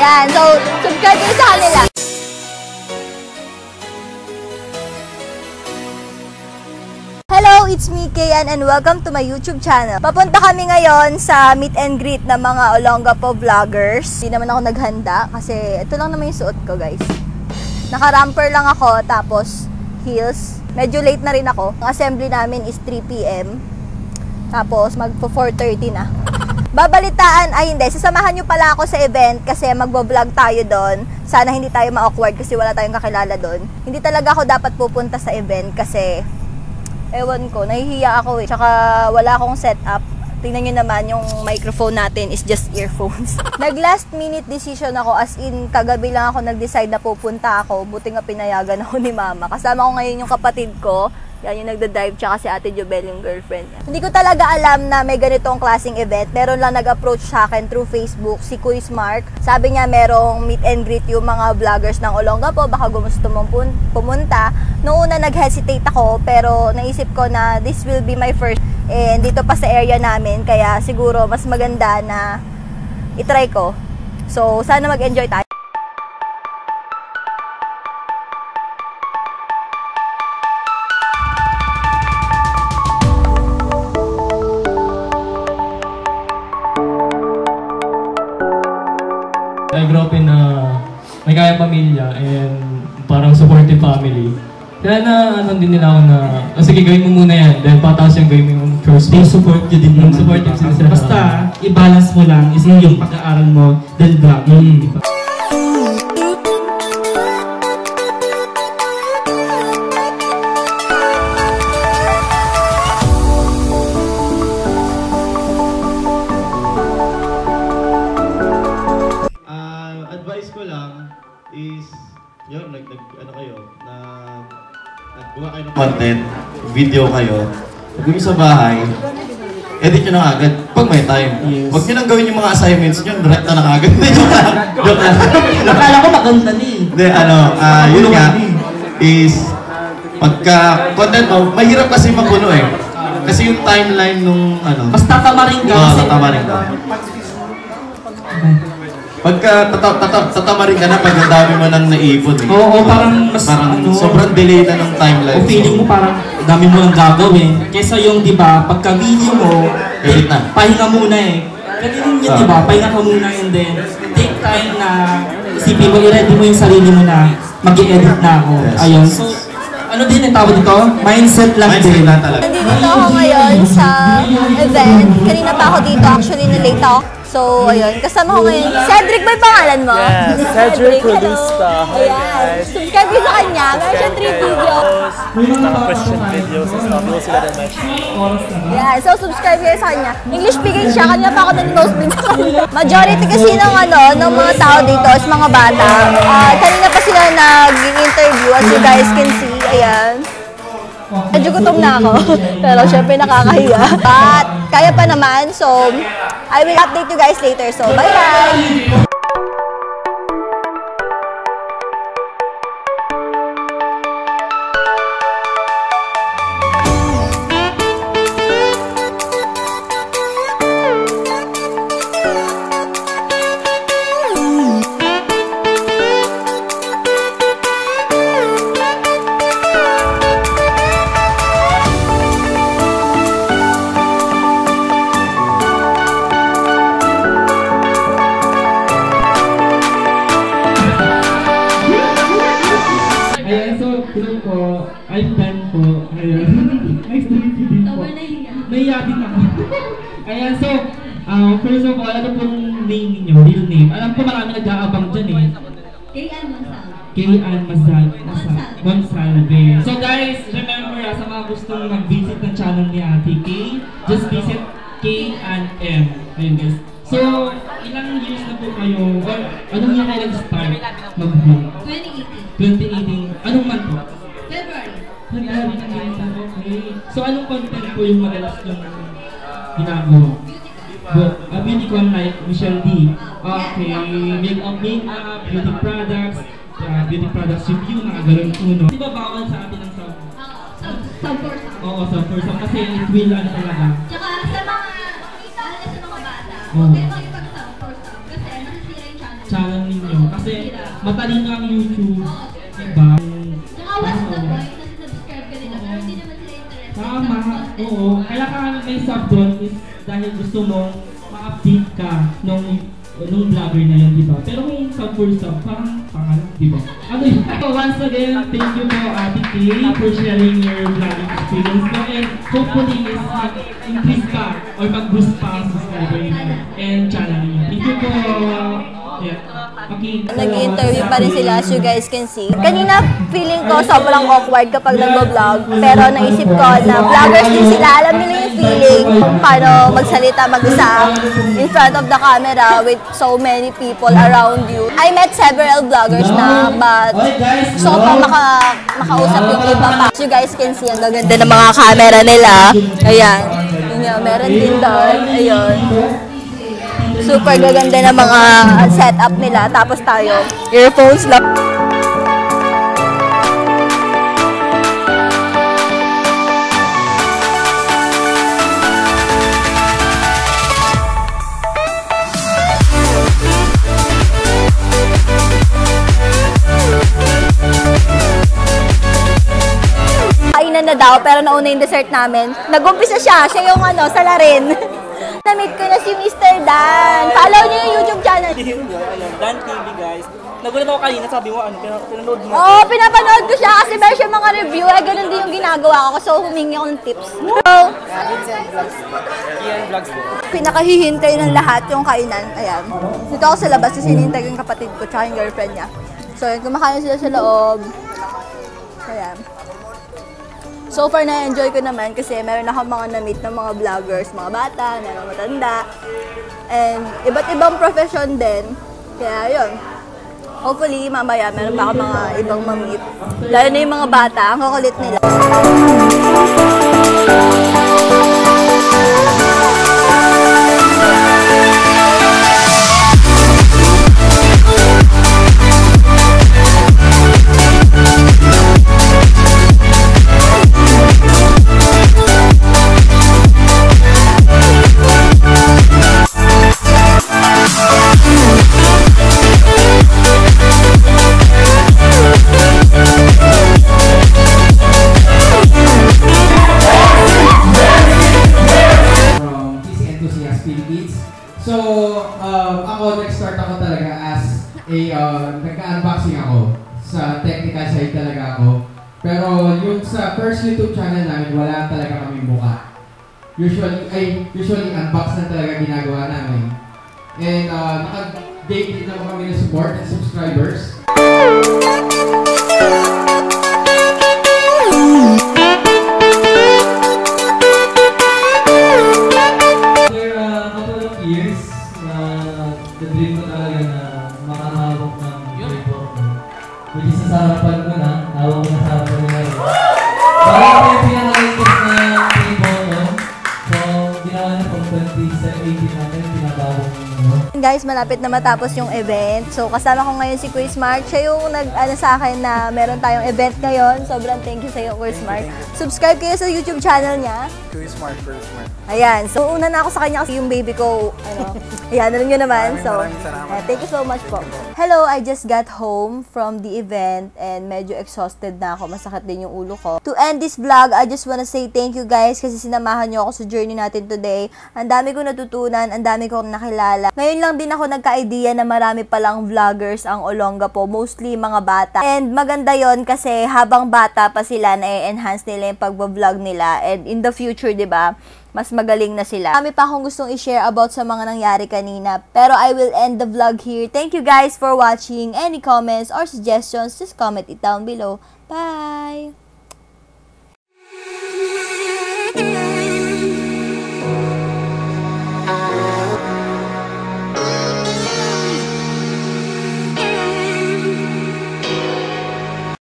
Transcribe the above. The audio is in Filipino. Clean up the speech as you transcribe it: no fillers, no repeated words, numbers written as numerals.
Ayan, so subscribe kayo sa kanila. Hello, it's me, Kayan, and welcome to my YouTube channel. Papunta kami ngayon sa meet and greet ng mga Olongapo vloggers. Hindi naman ako naghanda kasi ito lang naman yung suot ko, guys. Naka-ramper lang ako, tapos heels. Medyo late na rin ako. Ang assembly namin is 3 PM. Tapos magpo 4:30 na. Babalitaan, ay hindi, sasamahan nyo pala ako sa event kasi magbo-vlog tayo doon. Sana hindi tayo ma-awkward kasi wala tayong kakilala doon. Hindi talaga ako dapat pupunta sa event kasi ewan ko, nahihiya ako eh. Tsaka wala akong setup. Tingnan nyo naman, yung microphone natin is just earphones. Nag-last minute decision ako, as in, kagabi lang ako nag-decide na pupunta ako. Buti nga pinayagan ako ni mama. Kasama ko ngayon yung kapatid ko. Yan yung nagda-drive, tsaka si Ate Jobel, yung girlfriend niya. Hindi ko talaga alam na may ganitong klaseng event. Meron lang nag-approach sa akin through Facebook, si Kuis Mark. Sabi niya merong meet and greet yung mga vloggers ng Olongapo, baka gusto mong pumunta. Noong una nag-hesitate ako, pero naisip ko na this will be my first. And dito pa sa area namin, kaya siguro mas maganda na itry ko. So, sana mag-enjoy tayo. I grew up in may kayang pamilya and parang supportive family. Kaya na ano din nila ako na, sige gawin mo muna yan, then patapos yung gawin mo yung first. They support you din naman. Supportive sila. Basta i-balance mo lang is yung pag-aaral mo dahil vlogging, di ba? Advice ko lang is yun, ano kayo, naggawa kayo ng content, video kayo, pag sa bahay, edit nyo na agad pag may time. Yes. Huwag nyo nang gawin yung mga assignments nyo, direct na agad. Joke lang. Akala ko maganda ni. Hindi, yun nga, is pagka content mo, mahirap kasi mapuno eh. Kasi yung timeline nung ano. Mas tatamarin ka. Oo, tatamarin ka. Pagka tatamarin ka na pag ang dami mo nang naipon eh. Oo, parang mas sobrang delay na ng timeline. O feeling mo parang dami mo nang gagawin. Kesa yung, di ba, pagka video mo, pahinga muna eh. Ganyan yun, di ba? Pahinga ka muna and then take time na isipin mo, i-ready mo yung sarili mo na mag-i-edit na ako. Yes. Ayun. So, ano din ang tawag dito? Mindset lang din. Mindset lang talaga. Nandito ako ngayon sa event. Kanina pa ako dito. Actually, na-late ako. So, ayun. Kasama ko ngayon. Cedric ba yung pangalan mo? Yes, Cedric Produsta. Ayan. Subscribe ko sa kanya. Meron siya 3 videos. Mga question videos and stuff. You'll see that in my channel. Yeah, so subscribe kayo sa kanya. English speaking siya. Kanina pa ako nag-nosebleed sa kanya. Majority kasi ng mga tao dito is mga bata. Kanina pa sila nag-interview as you guys can see. Ayan. Medyo gutom na ako. Pero syempre nakakahiya. But kaya pa naman. So, I will update you guys later. So, bye-bye! Hello po, I'm Ben po. Ayan. Nice to meet you din po. Nahiya din ako. Ayan, so, first of all, ano pong name ninyo, real name? Alam ko marami nag-aabang dyan eh. Kayan Masal. Kayan Monsalve. So guys, remember sa mga gustong mag-visit ng channel ni Ate Kay, just visit K&M. Ayun guys. So, ilang years na po kayo, or anong year kayo nag-start mag-vlog? 2018. Anong month po? February. February na ngayon. Okay. So, anong content po yung madalas yung ginagawa? Beauty con like Michelle D. Okay. Makeup, beauty products review, mga ganun po, no? Di ba bawal sa atin ang sub? Sub for sub. Oo, sub for sub. Kasi it will ano talaga. Tsaka sa mga bata, Oh. huwag kayo makipag-sub for sub. Kasi nasisira yung channel. Channel ninyo. matalino ang YouTube. Diba? Saka what's the point na subscribe ka nila pero hindi naman sila interested. Tama, oo. Kaya ka may sub doon is dahil gusto mo ma-update ka nung vlogger na yun, di ba? Pero kung sub for sub, parang pangalan, di ba? Ano yun? Once again, thank you po, Ate Kay, for sharing your vlogging experience mo. And hopefully is mag-increase ka or mag-boost pa ang subscriber niyo and channel niyo. Thank you po. Yeah. Okay. Nag-interview pa rin sila, as you guys can see. Kanina, feeling ko sobrang awkward kapag nag-vlog. Pero naisip ko na vloggers din sila. Alam nila yung feeling kung paano magsalita mag-isa in front of the camera with so many people around you. I met several vloggers na, but gusto ko pa makausap yung iba pa. As you guys can see, ang gaganda ng mga camera nila. Ayan. Yun nga, meron din doon. Ayun. Super gaganda ng mga setup nila. Tapos tayo, earphones lang. Kainan na daw, pero nauna yung dessert namin. Nag-umpisa siya yung salarin. Na-meet ko na si Mr. Dan. Follow niyo yung YouTube channel. Dan TV, guys. Nagulat ako kanina, sabi mo, pinanood mo. Oo, pinapanood ko siya kasi meron siya mga review. Ganun din yung ginagawa ko. So, humingi ako ng tips. So, Kian Vlogs po. pinakahihintay ng lahat yung kainan. Ayan. Dito ako sa labas kasi hinihintay ko yung kapatid ko tsaka yung girlfriend niya. So, yun, kumakain sila sa loob. Ayan. So far, na-enjoy ko naman kasi meron akong mga na-meet ng mga vloggers, mga bata, meron matanda. And iba't ibang profession din. Kaya yun. Hopefully, mamaya meron pa ako mga ibang ma-meet. Lalo na yung mga bata, ang kukulit nila. So, ako, nag-start ako talaga as a, nagka-unboxing ako. Sa technical side talaga ako. Pero yung sa first YouTube channel namin, wala talaga kaming mukha. Usually unbox na talaga ginagawa namin. And naka-date din ako kami ng support and subscribers. The-dream ko talaga na makahawak ng paper ko. Which is sa harapan ko na, hawak ko na sa harapan ko ngayon. Parang ko yung pinaka-latest na paper ko. So, ginawa na pang 2018 natin, pinabago ko. Guys, malapit na matapos yung event. So, kasama ko ngayon si Kuya Smart. Siya yung nag-ano sa akin na meron tayong event ngayon. Sobrang thank you sa iyo, Kuya Smart. Subscribe kayo sa YouTube channel niya. Kuya Smart. Ayan. So, una na ako sa kanya kasi yung baby ko, ayan, alam nyo naman. So, thank you so much po. Hello, I just got home from the event and medyo exhausted na ako. Masakit din yung ulo ko. To end this vlog, I just wanna say thank you guys kasi sinamahan nyo ako sa journey natin today. Ang dami ko natutunan, ang dami kong nakilala. Ngayon lang din ako nagka-idea na marami palang vloggers ang Olongapo, mostly mga bata. And maganda yon kasi habang bata pa sila, na-enhance nila yung pag-vlog nila. And in the future, di ba, mas magaling na sila. Marami pa akong gustong i-share about sa mga nangyari kanina. Pero I will end the vlog here. Thank you guys for watching. Any comments or suggestions, just comment it down below. Bye!